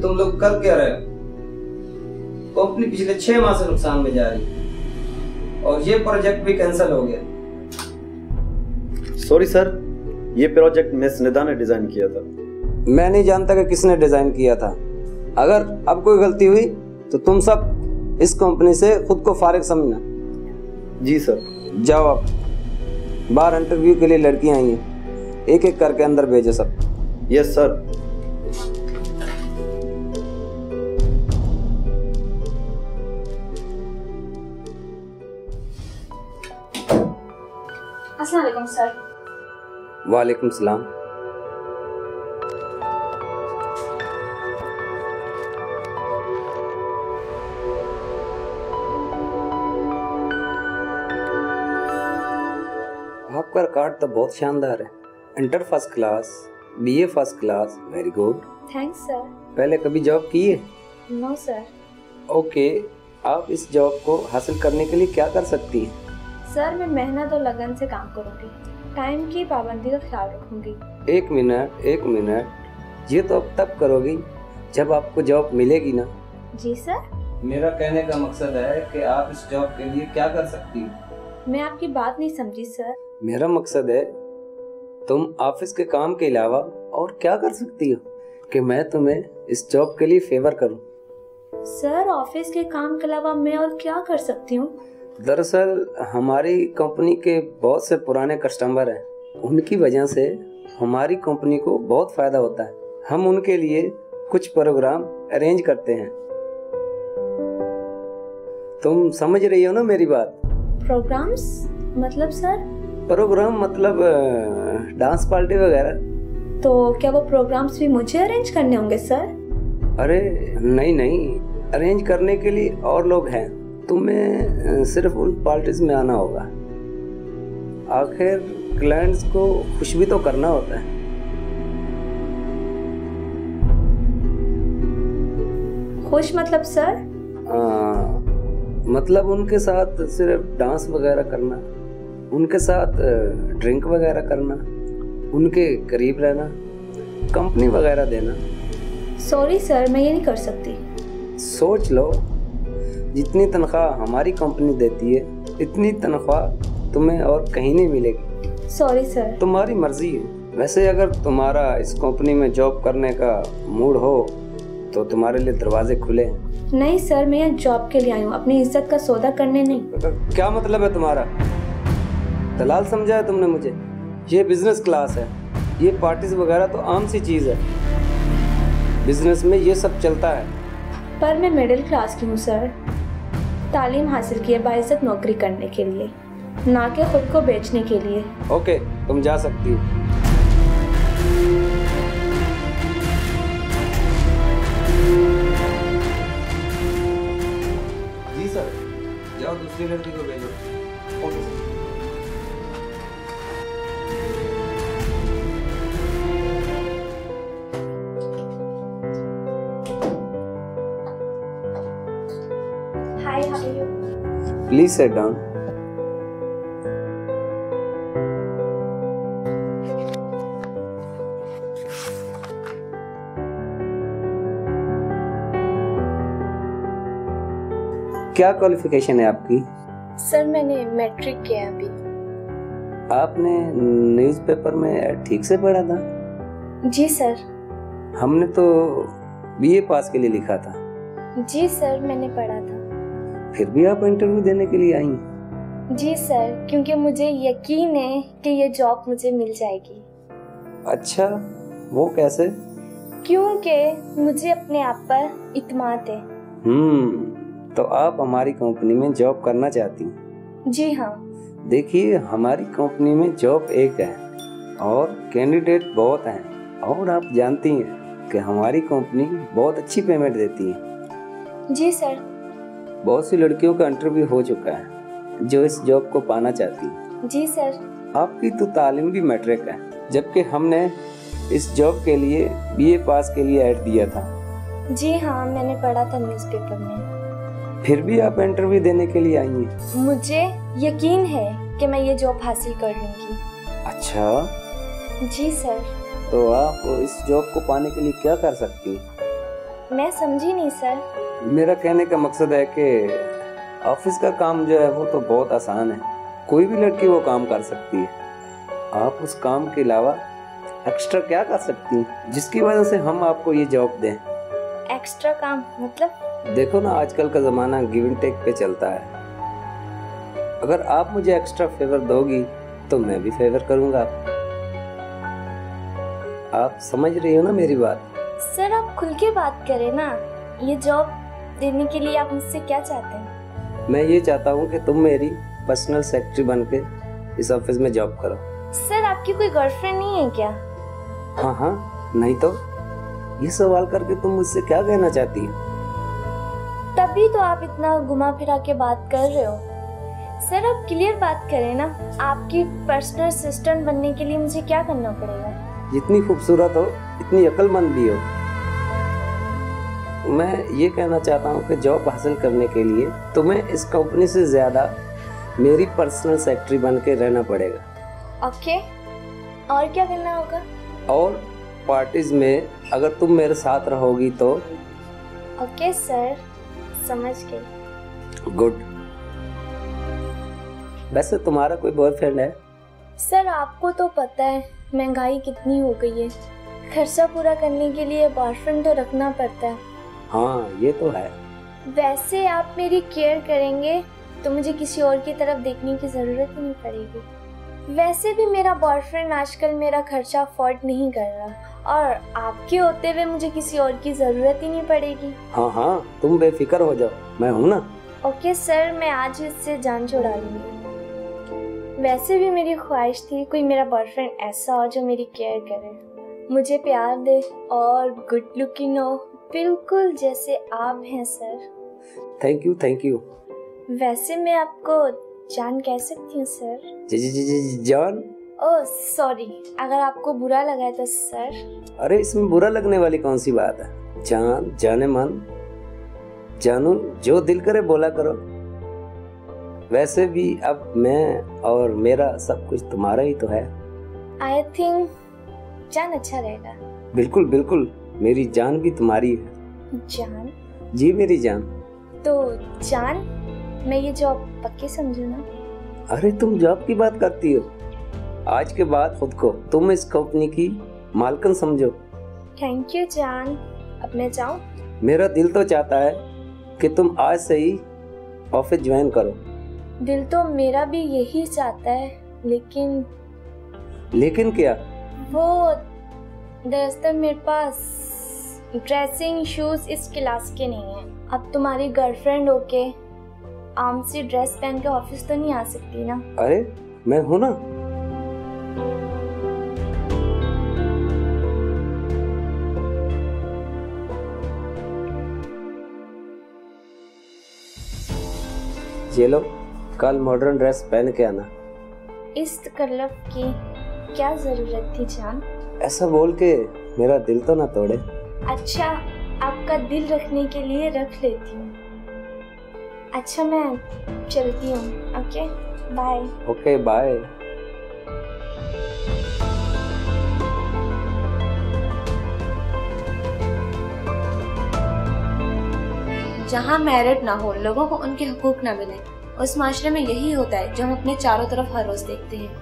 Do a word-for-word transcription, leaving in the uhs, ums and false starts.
तुम लोग कर क्या रहे हो? कंपनी पिछले छह माह से नुकसान में जा रही है और ये प्रोजेक्ट भी कैंसिल हो गया। सॉरी सर, ये प्रोजेक्ट मिस निदा ने डिजाइन किया था। मैं नहीं जानता कि किसने डिजाइन किया था। अगर अब कोई गलती हुई तो तुम सब इस कंपनी से खुद को फारिग समझना। जी सर। जाओ, आप बाहर इंटरव्यू के लिए लड़कियां आई हैं, एक एक करके अंदर भेजो सब। Yes sir. अस्सलाम वालेकुम सर। वालेकुम सलाम। आपका रिकॉर्ड तो बहुत शानदार है। Inter first class, BA first class, very good. Thanks sir. पहले कभी जॉब की है? No sir. ओके, आप इस जॉब को हासिल करने के लिए क्या कर सकती हैं? सर, मैं मेहनत और लगन से काम करूंगी, टाइम की पाबंदी का ख्याल रखूंगी। एक मिनट एक मिनट, ये तो अब तब करोगी जब आपको जॉब मिलेगी ना। जी सर। मेरा कहने का मकसद है कि आप इस जॉब के लिए क्या कर सकती हो। मैं आपकी बात नहीं समझी सर। मेरा मकसद है तुम ऑफिस के काम के अलावा और क्या कर सकती हो कि मैं तुम्हें इस जॉब के लिए फेवर करूं। सर, ऑफिस के काम के अलावा मैं और क्या कर सकती हूँ? दरअसल हमारी कंपनी के बहुत से पुराने कस्टमर हैं, उनकी वजह से हमारी कंपनी को बहुत फायदा होता है। हम उनके लिए कुछ प्रोग्राम अरेंज करते हैं। तुम समझ रही हो ना मेरी बात? प्रोग्राम्स मतलब सर? प्रोग्राम मतलब डांस पार्टी वगैरह। तो क्या वो प्रोग्राम्स भी मुझे अरेंज करने होंगे सर? अरे नहीं नहीं, अरेंज करने के लिए और लोग हैं, तुम्हें सिर्फ उन पार्टीज में आना होगा। आखिर क्लाइंट्स को खुश भी तो करना होता है। खुश मतलब सर? आ, मतलब उनके साथ सिर्फ डांस वगैरह करना, उनके साथ ड्रिंक वगैरह करना, उनके करीब रहना, कंपनी वगैरह देना। सॉरी सर, मैं ये नहीं कर सकती। सोच लो, जितनी तनख्वाह हमारी कंपनी देती है इतनी तनख्वाह तुम्हें और कहीं नहीं मिलेगी। Sorry sir. तुम्हारी मर्जी है। वैसे अगर तुम्हारा इस कंपनी में जॉब करने का मूड हो तो तुम्हारे लिए दरवाजे खुले हैं। नहीं सर, मैं यहाँ जॉब के लिए आई हूँ, अपनी इज्जत का सौदा करने नहीं। क्या मतलब है तुम्हारा? दलाल समझा है तुमने मुझे? ये बिजनेस क्लास है, ये पार्टीज वगैरह तो आम सी चीज है, बिजनेस में ये सब चलता है। पर मैं मिडिल क्लास की हूँ सर, तालीम हासिल की है बाइज्जत नौकरी करने के लिए, ना कि खुद को बेचने के लिए। ओके, तुम जा सकती हो। जी सर। जाओ दूसरी लड़की को भेजो। Okay sir. Hi, how are you? Please sit down. क्या क्वालिफिकेशन है आपकी? सर, मैंने मैट्रिक किया है अभी। आपने न्यूज़पेपर में ठीक से पढ़ा था? जी सर। हमने तो बीए पास के लिए लिखा था। जी सर, मैंने पढ़ा था। फिर भी आप इंटरव्यू देने के लिए आई हैं? जी सर, क्योंकि मुझे यकीन है कि ये जॉब मुझे मिल जाएगी। अच्छा, वो कैसे? क्योंकि मुझे अपने आप पर इत्मीनान है। हम्म, तो आप हमारी कंपनी में जॉब करना चाहती हैं? जी हाँ। देखिए, हमारी कंपनी में जॉब एक है और कैंडिडेट बहुत हैं, और आप जानती हैं कि हमारी कंपनी बहुत अच्छी पेमेंट देती है। जी सर। बहुत सी लड़कियों का इंटरव्यू हो चुका है जो इस जॉब को पाना चाहती है। जी सर। आपकी तो तालीम भी मैट्रिक है, जबकि हमने इस जॉब के लिए बीए पास के लिए ऐड दिया था। जी हाँ, मैंने पढ़ा था न्यूज़पेपर में। फिर भी आप इंटरव्यू देने के लिए आई हैं? मुझे यकीन है कि मैं ये जॉब हासिल कर लूंगी। अच्छा। जी सर। तो आप इस जॉब को पाने के लिए क्या कर सकती हैं? मैं समझी नहीं सर। मेरा कहने का मकसद है कि ऑफिस का काम जो है वो तो बहुत आसान है, कोई भी लड़की वो काम कर सकती है। आप उस काम के अलावा एक्स्ट्रा क्या कर सकती हैं जिसकी वजह से हम आपको ये जॉब दें? एक्स्ट्रा काम मतलब? देखो ना, आजकल का ज़माना गिव एंड टेक पे चलता है। अगर आप मुझे एक्स्ट्रा फेवर दोगी तो मैं भी फेवर करूंगा। आप समझ रही हो ना मेरी बात? सर आप खुल के बात करें ना, ये जॉब देने के लिए आप मुझसे क्या चाहते हैं? मैं ये चाहता हूँ कि तुम मेरी पर्सनल सेक्रेटरी बन के इस ऑफिस में जॉब करो। सर आपकी कोई गर्लफ्रेंड नहीं है क्या? हाँ हाँ, नहीं तो ये सवाल करके तुम मुझसे क्या कहना चाहती हो? तभी तो आप इतना घुमा फिरा के बात कर रहे हो। सर आप क्लियर बात करें ना, आपकी पर्सनल असिस्टेंट बनने के लिए मुझे क्या करना पड़ेगा? जितनी खूबसूरत हो इतनी अक्लमंद भी हो। मैं ये कहना चाहता हूँ कि जॉब हासिल करने के लिए तुम्हें इस कंपनी से ज्यादा मेरी पर्सनल सेक्रेटरी बन के रहना पड़ेगा। ओके, और क्या करना होगा? और पार्टीज में अगर तुम मेरे साथ रहोगी तो। ओके सर, समझ गई। गुड। वैसे तुम्हारा कोई बॉयफ्रेंड है? सर आपको तो पता है महंगाई कितनी हो गई है, खर्चा पूरा करने के लिए बॉयफ्रेंड तो रखना पड़ता है। हाँ ये तो है। वैसे आप मेरी केयर करेंगे तो मुझे किसी और की तरफ देखने की ज़रूरत ही नहीं पड़ेगी। वैसे भी मेरा बॉयफ्रेंड आजकल मेरा खर्चा अफोर्ड नहीं कर रहा और आपके होते हुए मुझे किसी और की ज़रूरत ही नहीं पड़ेगी। हाँ हाँ, तुम बेफिक्र हो जाओ, मैं हूँ ना। ओके सर, मैं आज इससे जान छुड़ा लूँगी। वैसे भी मेरी ख्वाहिश थी कोई मेरा बॉयफ्रेंड ऐसा हो जो मेरी केयर करे, मुझे प्यार दे और गुड लुकिंग हो, बिल्कुल जैसे आप हैं sir. Thank you thank you. वैसे मैं आपको जान कह सकती हूँ सर? जी जी जी जान। ओह सॉरी, अगर आपको बुरा लगा है तो सर। अरे इसमें बुरा लगने वाली कौन सी बात है? जान, जाने मन, जानू, जो दिल करे बोला करो। वैसे भी अब मैं और मेरा सब कुछ तुम्हारा ही तो है। आई थिंक जान अच्छा रहेगा। बिल्कुल बिल्कुल, मेरी जान भी तुम्हारी है। जान? जी मेरी जान। तो जान, मैं ये जॉब पक्की समझू ना? अरे तुम जॉब की बात करती हो? आज के बाद खुद को तुम इस कंपनी की मालकिन समझो। थैंक यू जान। अब मैं जाऊं? मेरा दिल तो चाहता है कि तुम आज से ही ऑफिस ज्वाइन करो। दिल तो मेरा भी यही चाहता है, लेकिन लेकिन क्या? वो दरअसल मेरे पास ड्रेसिंग शूज इस क्लास के नहीं है। अब तुम्हारी गर्लफ्रेंड होके आम सी ड्रेस पहन के ऑफिस तो नहीं आ सकती ना। अरे मैं हूं ना। ये लो, कल मॉडर्न ड्रेस पहन के आना। इस तकल्लुफ की क्या जरूरत थी जान? ऐसा बोल के मेरा दिल तो ना तोड़े। अच्छा, आपका दिल रखने के लिए रख लेती हूँ। अच्छा मैं चलती हूँ। Okay bye. Okay bye. जहाँ मैरिड ना हो, लोगों को उनके हकूक ना मिले, उस माशरे में यही होता है जो हम अपने चारों तरफ हर रोज देखते हैं।